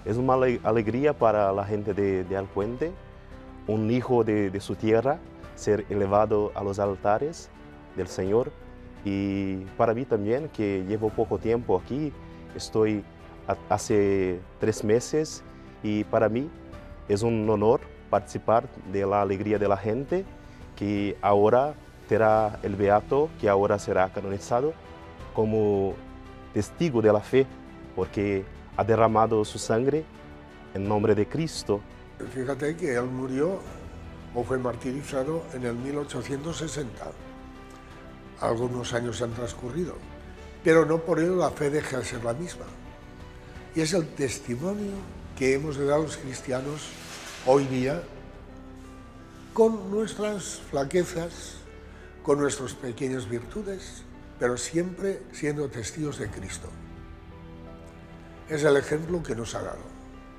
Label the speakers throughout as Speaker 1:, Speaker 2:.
Speaker 1: Es una alegría para la gente de Alpuente, un hijo de su tierra, ser elevado a los altares del Señor. Y para mí también, que llevo poco tiempo aquí, estoy hace 3 meses, y para mí es un honor participar de la alegría de la gente, que ahora será el beato, que ahora será canonizado como testigo de la fe, porque ha derramado su sangre en nombre de Cristo.
Speaker 2: Fíjate que él murió o fue martirizado en el 1860. Algunos años han transcurrido, pero no por ello la fe deja de ser la misma. Y es el testimonio que hemos de dar los cristianos hoy día, con nuestras flaquezas, con nuestras pequeñas virtudes, pero siempre siendo testigos de Cristo. Es el ejemplo que nos ha dado.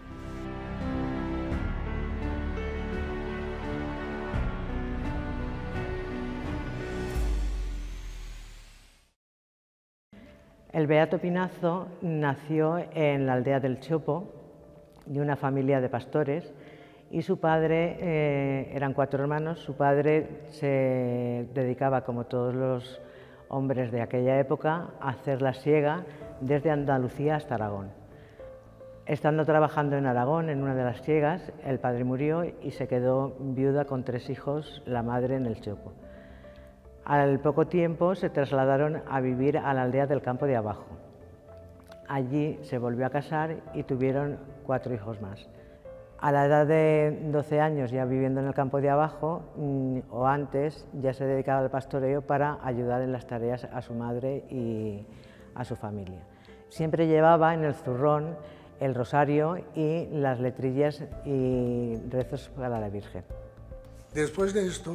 Speaker 3: El Beato Pinazo nació en la aldea del Chopo, de una familia de pastores, y su padre, eran 4 hermanos, su padre se dedicaba, como todos los hombres de aquella época, a hacer la siega desde Andalucía hasta Aragón. Estando trabajando en Aragón, en una de las siegas, el padre murió y se quedó viuda con 3 hijos, la madre en el Chopo. Al poco tiempo se trasladaron a vivir a la aldea del Campo de Abajo. Allí se volvió a casar y tuvieron 4 hijos más. A la edad de 12 años, ya viviendo en el Campo de Abajo, o antes, ya se dedicaba al pastoreo para ayudar en las tareas a su madre y a su familia. Siempre llevaba en el zurrón el rosario y las letrillas y rezos para la Virgen.
Speaker 2: Después de esto,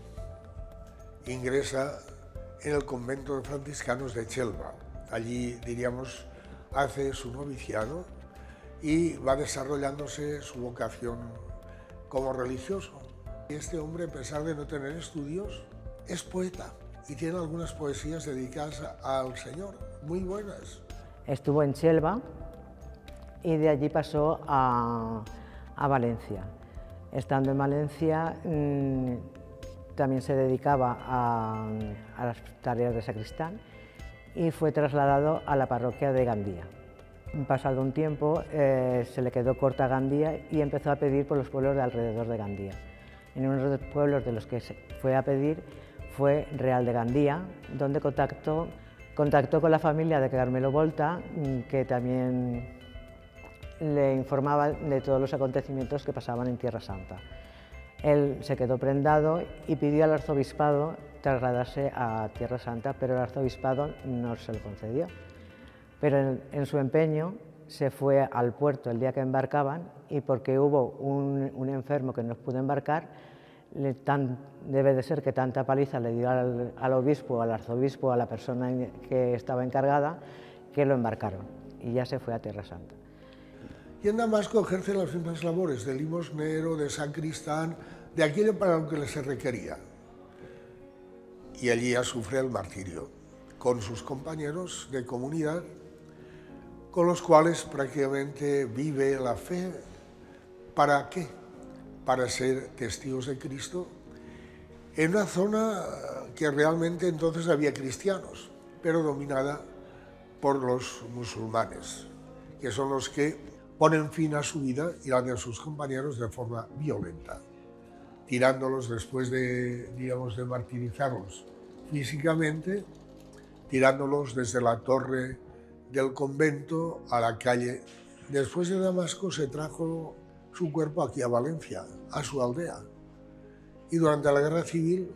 Speaker 2: ingresa en el convento de franciscanos de Chelva. Allí, diríamos, hace su noviciado y va desarrollándose su vocación como religioso. Y este hombre, a pesar de no tener estudios, es poeta y tiene algunas poesías dedicadas al Señor, muy buenas.
Speaker 3: Estuvo en Chelva y de allí pasó a Valencia. Estando en Valencia, también se dedicaba a las tareas de sacristán y fue trasladado a la parroquia de Gandía. Pasado un tiempo se le quedó corta Gandía y empezó a pedir por los pueblos de alrededor de Gandía. En uno de los pueblos de los que fue a pedir fue Real de Gandía, donde contactó con la familia de Carmelo Volta, que también le informaba de todos los acontecimientos que pasaban en Tierra Santa. Él se quedó prendado y pidió al arzobispado trasladarse a Tierra Santa, pero el arzobispado no se lo concedió. Pero en su empeño se fue al puerto el día que embarcaban, y porque hubo un enfermo que no pudo embarcar, debe de ser que tanta paliza le dio al obispo, al arzobispo, a la persona que estaba encargada, que lo embarcaron y ya se fue a Tierra Santa.
Speaker 2: Y en Damasco ejerce las mismas labores de limosnero, de sacristán, de aquello para lo que le se requería. Y allí ya sufre el martirio con sus compañeros de comunidad, con los cuales prácticamente vive la fe. ¿Para qué? Para ser testigos de Cristo en una zona que realmente entonces había cristianos, pero dominada por los musulmanes, que son los que ponen fin a su vida y la de sus compañeros de forma violenta, tirándolos después de, digamos, de martirizarlos físicamente, tirándolos desde la torre del convento a la calle. Después de Damasco se trajo su cuerpo aquí a Valencia, a su aldea, y durante la guerra civil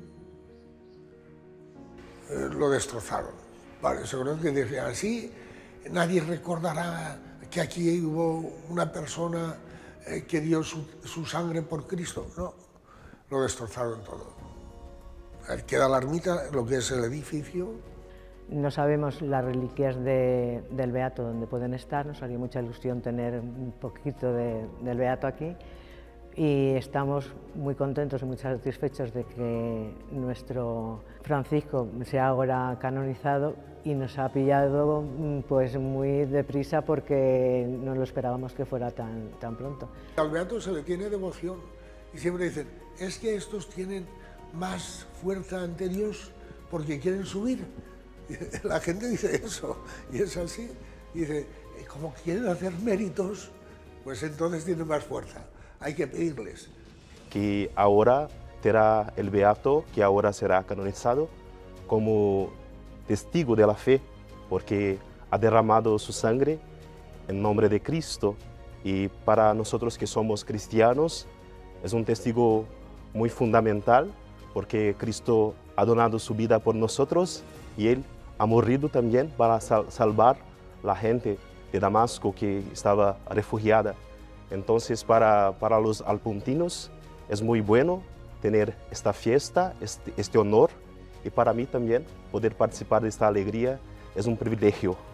Speaker 2: lo destrozaron. Vale, seguramente que decían así, nadie recordará que aquí hubo una persona que dio su sangre por Cristo. No, lo destrozaron todo. Queda la ermita, lo que es el edificio.
Speaker 3: No sabemos las reliquias del Beato dónde pueden estar, nos haría mucha ilusión tener un poquito del Beato aquí, y estamos muy contentos y muy satisfechos de que nuestro Francisco sea ahora canonizado, y nos ha pillado pues muy deprisa porque no lo esperábamos que fuera tan pronto.
Speaker 2: Al beato se le tiene devoción y siempre dicen, es que estos tienen más fuerza ante Dios porque quieren subir. La gente dice eso y es así. Dice, como quieren hacer méritos, pues entonces tienen más fuerza. Hay que pedirles.
Speaker 1: Que ahora será el beato, que ahora será canonizado como testigo de la fe, porque ha derramado su sangre en nombre de Cristo, y para nosotros que somos cristianos es un testigo muy fundamental, porque Cristo ha donado su vida por nosotros y Él ha morido también para salvar la gente de Damasco que estaba refugiada. Entonces para los alpontinos es muy bueno tener esta fiesta, este honor, y para mí también poder participar de esta alegría es un privilegio.